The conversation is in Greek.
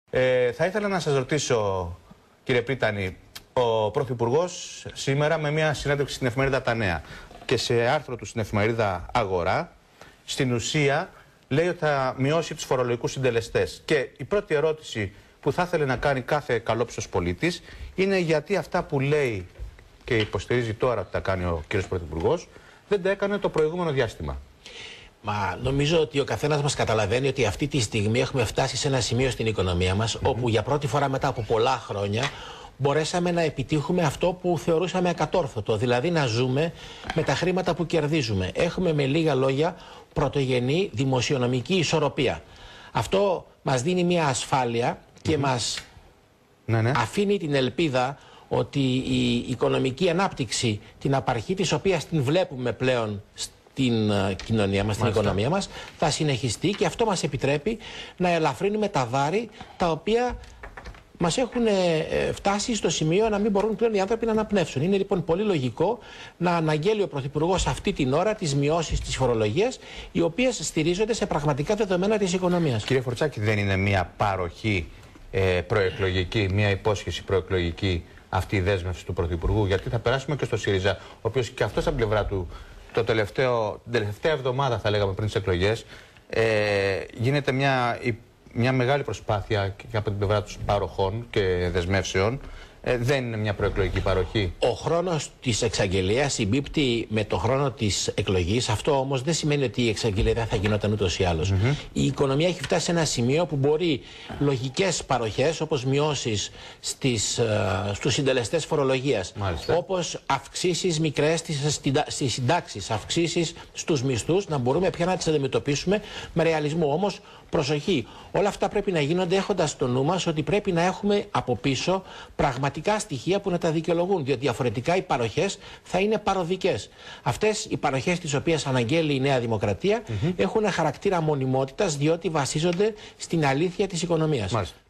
Θα ήθελα να σας ρωτήσω, κύριε Πρίτανη, ο Πρωθυπουργός σήμερα με μια συνέντευξη στην εφημερίδα Τα Νέα και σε άρθρο του στην εφημερίδα Αγορά, στην ουσία λέει ότι θα μειώσει τους φορολογικούς συντελεστές. Και η πρώτη ερώτηση που θα ήθελε να κάνει κάθε καλόψος πολίτης είναι γιατί αυτά που λέει και υποστηρίζει τώρα ότι θα κάνει ο κύριος Πρωθυπουργός δεν τα έκανε το προηγούμενο διάστημα. Μα νομίζω ότι ο καθένας μας καταλαβαίνει ότι αυτή τη στιγμή έχουμε φτάσει σε ένα σημείο στην οικονομία μας όπου για πρώτη φορά μετά από πολλά χρόνια μπορέσαμε να επιτύχουμε αυτό που θεωρούσαμε ακατόρθωτο, δηλαδή να ζούμε με τα χρήματα που κερδίζουμε. Έχουμε με λίγα λόγια πρωτογενή δημοσιονομική ισορροπία. Αυτό μας δίνει μια ασφάλεια και μας αφήνει την ελπίδα ότι η οικονομική ανάπτυξη, την απαρχή της οποίας την βλέπουμε πλέον στην κοινωνία μας, στην οικονομία μας, θα συνεχιστεί και αυτό μας επιτρέπει να ελαφρύνουμε τα βάρη τα οποία μας έχουν φτάσει στο σημείο να μην μπορούν πλέον οι άνθρωποι να αναπνεύσουν. Είναι λοιπόν πολύ λογικό να αναγγέλει ο Πρωθυπουργός αυτή την ώρα τις μειώσεις της φορολογίας, οι οποίες στηρίζονται σε πραγματικά δεδομένα της οικονομίας. Κύριε Φορτσάκη, δεν είναι μια παροχή προεκλογική, μια υπόσχεση προεκλογική αυτή η δέσμευση του Πρωθυπουργού? Γιατί θα περάσουμε και στο ΣΥΡΙΖΑ, ο οποίος και αυτός από την πλευρά του την τελευταία εβδομάδα, θα λέγαμε πριν τις εκλογές, γίνεται μια μεγάλη προσπάθεια και από την πλευρά των παροχών και δεσμεύσεων. Δεν είναι μια προεκλογική παροχή. Ο χρόνος της εξαγγελίας συμπίπτει με το χρόνο της εκλογής. Αυτό όμως δεν σημαίνει ότι η εξαγγελία δεν θα γινόταν ούτως ή άλλως. Η οικονομία έχει φτάσει σε ένα σημείο που μπορεί λογικές παροχές, όπως μειώσεις στους συντελεστές φορολογίας, όπως αυξήσεις μικρές στις συντάξεις, αυξήσεις στους μισθούς, να μπορούμε πια να τις αντιμετωπίσουμε με ρεαλισμό. Όμως, προσοχή, όλα αυτά πρέπει να γίνονται έχοντας στο νου μας ότι πρέπει να έχουμε από πίσω πραγματικά στοιχεία που να τα δικαιολογούν, διότι διαφορετικά οι παροχές θα είναι παροδικές. Αυτές οι παροχές τις οποίες αναγγέλει η Νέα Δημοκρατία έχουν χαρακτήρα μονιμότητας, διότι βασίζονται στην αλήθεια της οικονομίας.